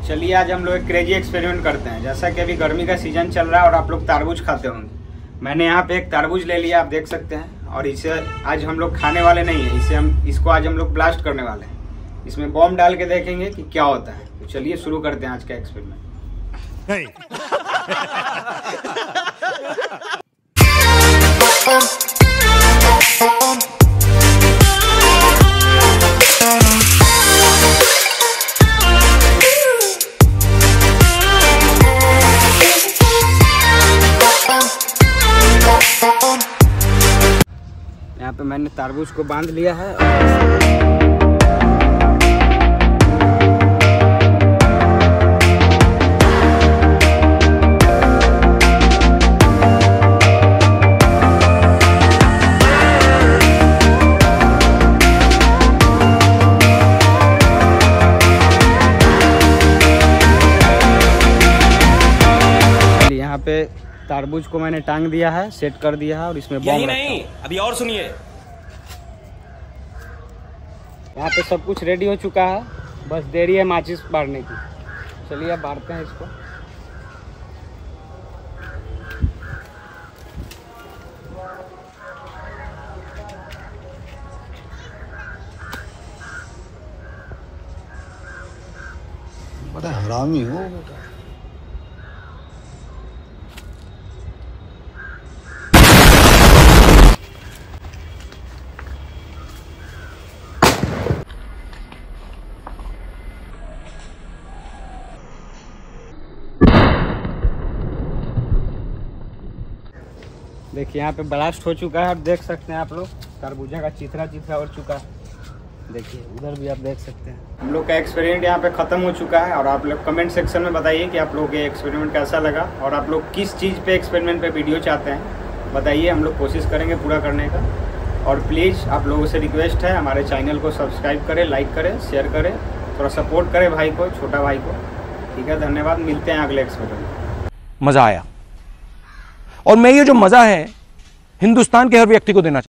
चलिए आज हम लोग एक क्रेजी एक्सपेरिमेंट करते हैं। जैसा कि अभी गर्मी का सीजन चल रहा है और आप लोग तरबूज खाते होंगे। मैंने यहाँ पे एक तरबूज ले लिया, आप देख सकते हैं। और इसे आज हम लोग खाने वाले नहीं है, इसको आज हम लोग ब्लास्ट करने वाले हैं। इसमें बॉम्ब डाल के देखेंगे कि क्या होता है। तो चलिए शुरू करते हैं आज का एक्सपेरिमेंट। यहाँ पे मैंने तरबूज को बांध लिया है। यहाँ पे तरबूज को मैंने टांग दिया है, सेट कर दिया है और इसमें बॉम्ब नहीं, अभी और सुनिए। यहाँ पे सब कुछ रेडी हो चुका है, बस देरी है माचिस बारने की। चलिए अब बारते हैं इसको। बड़ा हरामी हो बेटा। देखिए यहाँ पे ब्लास्ट हो चुका है, आप देख सकते हैं। आप लोग तरबूजा का चिथरा हो चुका है। देखिए उधर भी आप देख सकते हैं। हम लोग का एक्सपेरिमेंट यहाँ पे ख़त्म हो चुका है। और आप लोग कमेंट सेक्शन में बताइए कि आप लोग ये एक्सपेरिमेंट कैसा लगा और आप लोग किस चीज़ पे एक्सपेरिमेंट पे वीडियो चाहते हैं, बताइए। हम लोग कोशिश करेंगे पूरा करने का। और प्लीज़ आप लोगों से रिक्वेस्ट है, हमारे चैनल को सब्सक्राइब करें, लाइक करें, शेयर करें, थोड़ा सपोर्ट करें भाई को, छोटा भाई को। ठीक है, धन्यवाद। मिलते हैं अगले एक्सपेरिमेंट। मजा आया और मैं ये जो मजा है हिंदुस्तान के हर व्यक्ति को देना चाहिए।